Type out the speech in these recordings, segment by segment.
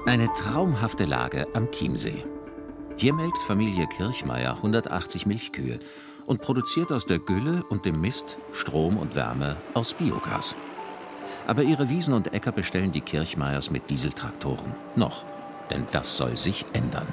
Eine traumhafte Lage am Chiemsee. Hier melkt Familie Kirchmeier 180 Milchkühe und produziert aus der Gülle und dem Mist Strom und Wärme aus Biogas. Aber ihre Wiesen und Äcker bestellen die Kirchmeiers mit Dieseltraktoren. Noch, denn das soll sich ändern.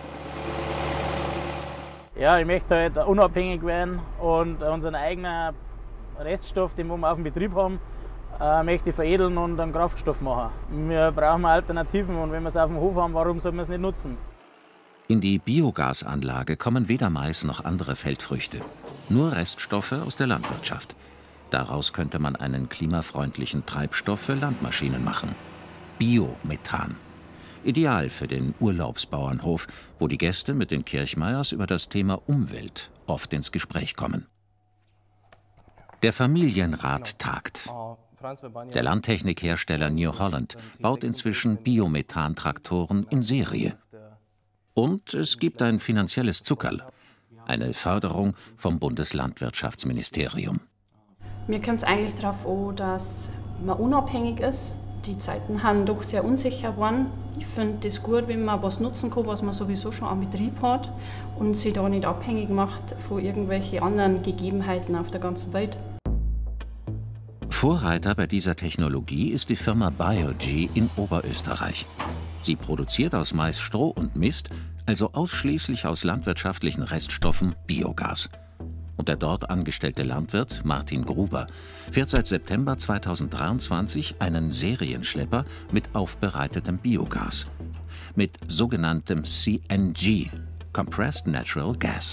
Ja, ich möchte halt unabhängig werden und unseren eigenen Reststoff, den wir auf dem Betrieb haben, möchte ich veredeln und einen Kraftstoff machen. Wir brauchen Alternativen und wenn wir es auf dem Hof haben, warum soll man es nicht nutzen? In die Biogasanlage kommen weder Mais noch andere Feldfrüchte. Nur Reststoffe aus der Landwirtschaft. Daraus könnte man einen klimafreundlichen Treibstoff für Landmaschinen machen. Biomethan. Ideal für den Urlaubsbauernhof, wo die Gäste mit den Kirchmeiers über das Thema Umwelt oft ins Gespräch kommen. Der Familienrat tagt. Der Landtechnikhersteller New Holland baut inzwischen Biomethan-Traktoren in Serie. Und es gibt ein finanzielles Zuckerl, eine Förderung vom Bundeslandwirtschaftsministerium. Mir kommt es eigentlich darauf an, dass man unabhängig ist. Die Zeiten sind doch sehr unsicher geworden. Ich finde es gut, wenn man was nutzen kann, was man sowieso schon am Betrieb hat und sich da nicht abhängig macht von irgendwelchen anderen Gegebenheiten auf der ganzen Welt. Vorreiter bei dieser Technologie ist die Firma Biogy in Oberösterreich. Sie produziert aus Mais Stroh und Mist, also ausschließlich aus landwirtschaftlichen Reststoffen, Biogas. Und der dort angestellte Landwirt Martin Gruber fährt seit September 2023 einen Serienschlepper mit aufbereitetem Biogas. Mit sogenanntem CNG, Compressed Natural Gas.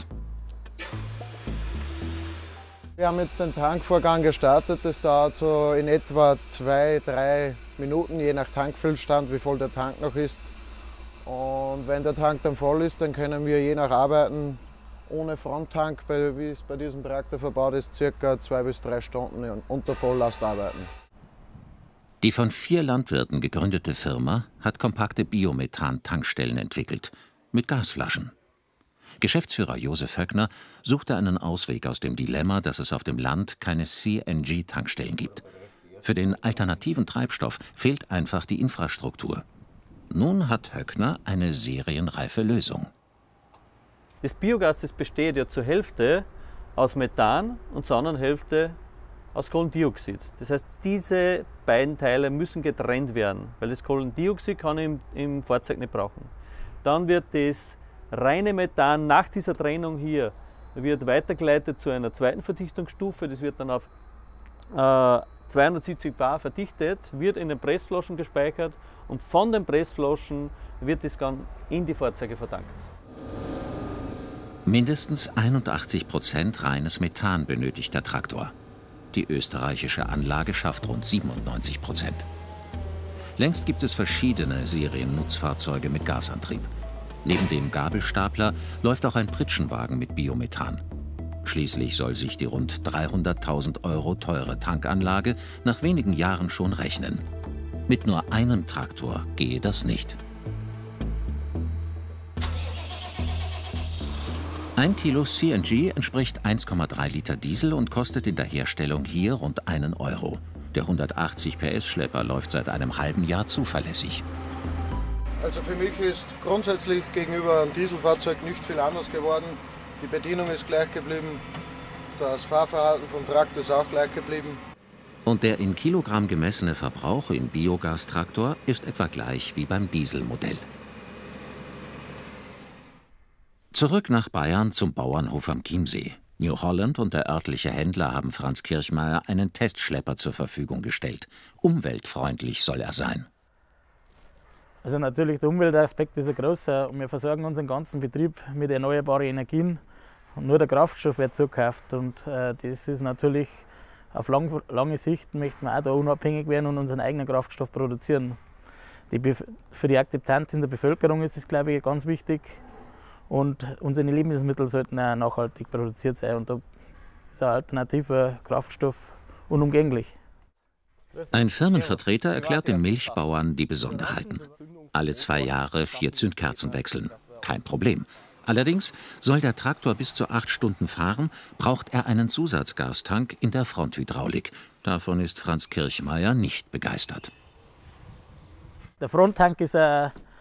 Wir haben jetzt den Tankvorgang gestartet. Das dauert so in etwa 2-3 Minuten, je nach Tankfüllstand, wie voll der Tank noch ist. Und wenn der Tank dann voll ist, dann können wir je nach Arbeiten ohne Fronttank, wie es bei diesem Traktor verbaut ist, ca. 2 bis 3 Stunden unter Volllast arbeiten. Die von 4 Landwirten gegründete Firma hat kompakte Biomethan-Tankstellen entwickelt, mit Gasflaschen. Geschäftsführer Josef Höckner suchte einen Ausweg aus dem Dilemma, dass es auf dem Land keine CNG-Tankstellen gibt. Für den alternativen Treibstoff fehlt einfach die Infrastruktur. Nun hat Höckner eine serienreife Lösung. Das Biogas, das besteht ja zur Hälfte aus Methan und zur anderen Hälfte aus Kohlendioxid. Das heißt, diese beiden Teile müssen getrennt werden, weil das Kohlendioxid kann ich im Fahrzeug nicht brauchen. Dann wird das reine Methan nach dieser Trennung hier wird weitergeleitet zu einer zweiten Verdichtungsstufe. Das wird dann auf 270 bar verdichtet, wird in den Pressflaschen gespeichert und von den Pressflaschen wird es dann in die Fahrzeuge vertankt. Mindestens 81% reines Methan benötigt der Traktor. Die österreichische Anlage schafft rund 97%. Längst gibt es verschiedene Seriennutzfahrzeuge mit Gasantrieb. Neben dem Gabelstapler läuft auch ein Pritschenwagen mit Biomethan. Schließlich soll sich die rund 300.000 € teure Tankanlage nach wenigen Jahren schon rechnen. Mit nur einem Traktor gehe das nicht. 1 Kilo CNG entspricht 1,3 Liter Diesel und kostet in der Herstellung hier rund 1 €. Der 180 PS-Schlepper läuft seit einem halben Jahr zuverlässig. Also für mich ist grundsätzlich gegenüber einem Dieselfahrzeug nicht viel anders geworden. Die Bedienung ist gleich geblieben, das Fahrverhalten vom Traktor ist auch gleich geblieben. Und der in Kilogramm gemessene Verbrauch im Biogastraktor ist etwa gleich wie beim Dieselmodell. Zurück nach Bayern zum Bauernhof am Chiemsee. New Holland und der örtliche Händler haben Franz Kirchmeier einen Testschlepper zur Verfügung gestellt. Umweltfreundlich soll er sein. Also natürlich, der Umweltaspekt ist ein großer. Wir versorgen unseren ganzen Betrieb mit erneuerbaren Energien. Und nur der Kraftstoff wird zugekauft. Und das ist natürlich auf lange Sicht, möchten wir auch da unabhängig werden und unseren eigenen Kraftstoff produzieren. Für die Akzeptanz in der Bevölkerung ist das, glaube ich, ganz wichtig. Und unsere Lebensmittel sollten auch nachhaltig produziert sein. Und da ist ein alternativer Kraftstoff unumgänglich. Ein Firmenvertreter erklärt den Milchbauern die Besonderheiten. Alle 2 Jahre 4 Zündkerzen wechseln. Kein Problem. Allerdings soll der Traktor bis zu 8 Stunden fahren, braucht er einen Zusatzgastank in der Fronthydraulik. Davon ist Franz Kirchmeier nicht begeistert. Der Fronttank ist ein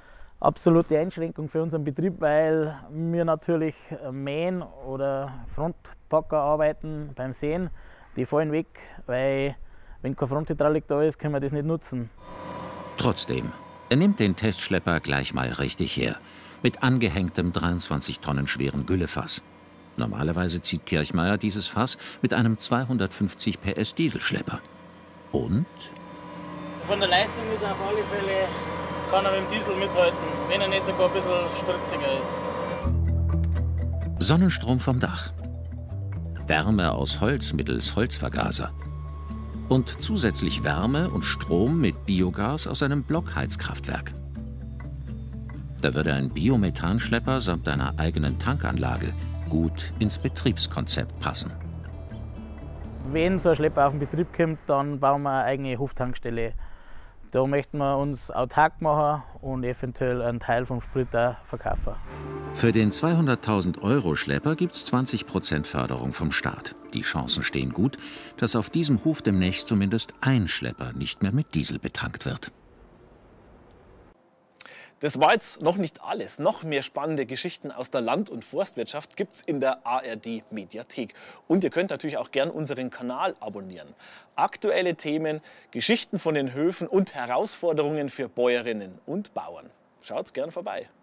absolute Einschränkung für unseren Betrieb, weil wir natürlich mähen oder Frontpacker arbeiten beim Säen. Die fallen weg, weil wenn keine Fronthydraulik da ist, können wir das nicht nutzen. Trotzdem, er nimmt den Testschlepper gleich mal richtig her. Mit angehängtem 23 Tonnen schweren Güllefass. Normalerweise zieht Kirchmeier dieses Fass mit einem 250 PS Dieselschlepper. Und? Von der Leistung ist er auf alle Fälle, kann er mit dem Diesel mithalten, wenn er nicht sogar ein bisschen spritziger ist. Sonnenstrom vom Dach. Wärme aus Holz mittels Holzvergaser. Und zusätzlich Wärme und Strom mit Biogas aus einem Blockheizkraftwerk. Da würde ein Biomethanschlepper samt einer eigenen Tankanlage gut ins Betriebskonzept passen. Wenn so ein Schlepper auf den Betrieb kommt, dann bauen wir eine eigene Hoftankstelle. Da möchten wir uns autark machen und eventuell einen Teil vom Sprit auch verkaufen. Für den 200.000 € Schlepper gibt es 20% Förderung vom Staat. Die Chancen stehen gut, dass auf diesem Hof demnächst zumindest ein Schlepper nicht mehr mit Diesel betankt wird. Das war jetzt noch nicht alles. Noch mehr spannende Geschichten aus der Land- und Forstwirtschaft gibt es in der ARD-Mediathek. Und ihr könnt natürlich auch gern unseren Kanal abonnieren. Aktuelle Themen, Geschichten von den Höfen und Herausforderungen für Bäuerinnen und Bauern. Schaut's gern vorbei.